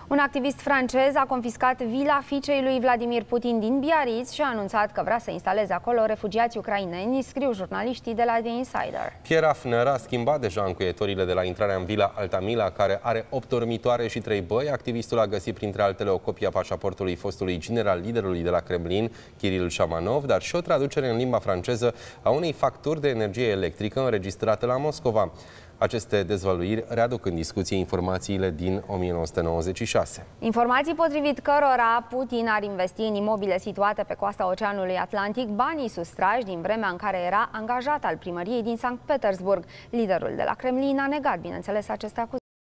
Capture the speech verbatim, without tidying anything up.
Un activist francez a confiscat vila fiicei lui Vladimir Putin din Biarritz și a anunțat că vrea să instaleze acolo refugiați ucraineni, scriu jurnaliștii de la The Insider. Pierre Afner a schimbat deja încuietorile de la intrarea în vila Altamila, care are opt dormitoare și trei băi. Activistul a găsit printre altele o copie a pașaportului fostului general liderului de la Kremlin, Kiril Shamanov, dar și o traducere în limba franceză a unei facturi de energie electrică înregistrate la Moscova. Aceste dezvăluiri readuc în discuție informațiile din o mie nouă sute nouăzeci și șase. Informații potrivit cărora Putin ar investi în imobile situate pe coasta Oceanului Atlantic banii sustrași din vremea în care era angajat al primăriei din Sankt Petersburg. Liderul de la Kremlin a negat, bineînțeles, aceste acuzații.